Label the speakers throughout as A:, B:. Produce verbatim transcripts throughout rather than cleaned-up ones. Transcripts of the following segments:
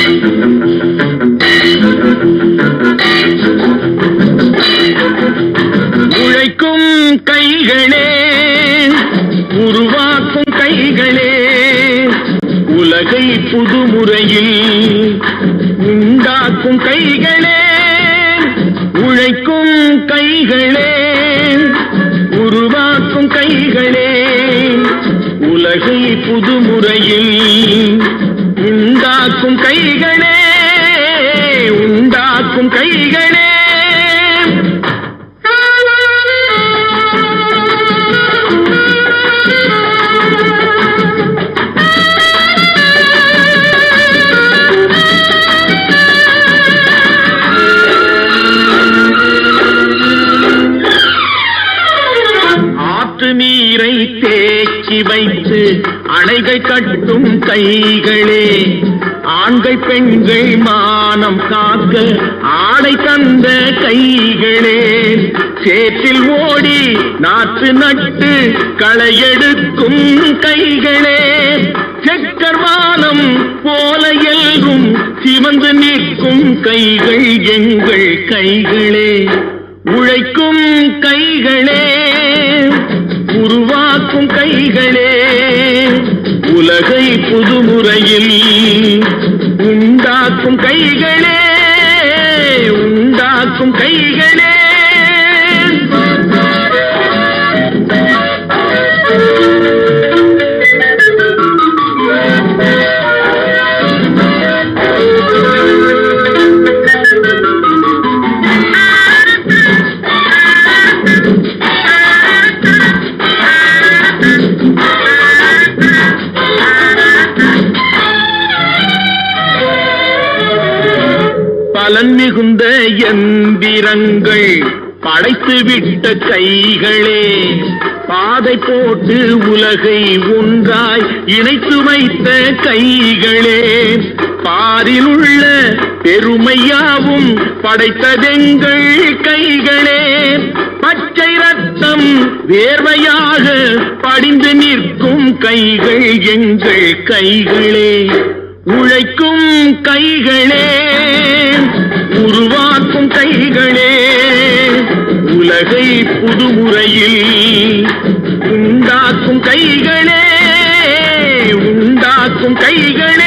A: உழைக்கும் கைகளே, உருவாக்கும் கைகளே, உலகை புதுமுறையில் உண்டாக்கும் கைகளே. உழைக்கும் கைகளே, உருவாக்கும் கைகளே, உலகை புதுமுறையில் உண்டாக்கும் கைகளே, உண்டாக்கும் கைகளே. நீரை தேக்கி வைத்து அணைகள் கட்டும் கைகளே, ஆண்கள் பெண்கள் மானம் காக்க ஆடை தந்த கைகளே, சேற்றில் ஓடி நாற்று நட்டு களையெடுக்கும் கைகளே, செக்கர்வானம் போல எல்கும் சிவந்து நிற்கும் கைகள் எங்கள் கைகளே. உழைக்கும் கைகளே, உருவாக்கும் கைகளே, உலகை புதுமுறையில் உண்டாக்கும் கைகளே, உண்டாக்கும் கைகளே. பலன் மிகுந்த எந்திரங்கள் படைத்துவிட்ட கைகளே, பாதை போட்டு உலகை ஒன்றாய் இணைத்து வைத்த கைகளே, பாரில் உள்ள பெருமையாவும் படைத்ததெங்கள் கைகளே, பச்சை ரத்தம் வேர்வையாக படிந்து நிற்கும் கைகள் எங்கள் கைகளே. உழைக்கும் கைகளே, உருவாக்கும் கைகளே, உலகை புதுமுறையில் உண்டாக்கும் கைகளே, உண்டாக்கும் கைகளே.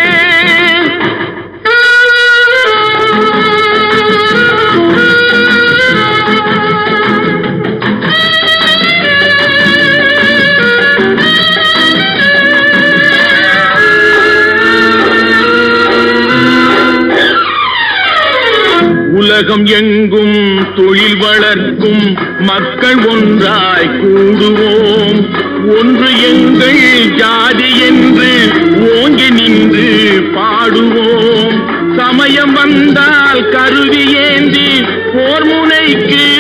A: உலகம் எங்கும் தொழில் வளர்க்கும் மக்கள் ஒன்றாய் கூடுவோம், ஒன்று எங்கள் ஜாதி என்று ஓங்கி நின்று பாடுவோம். சமயம் வந்தால் கருவி ஏந்தி போர் முனைக்கு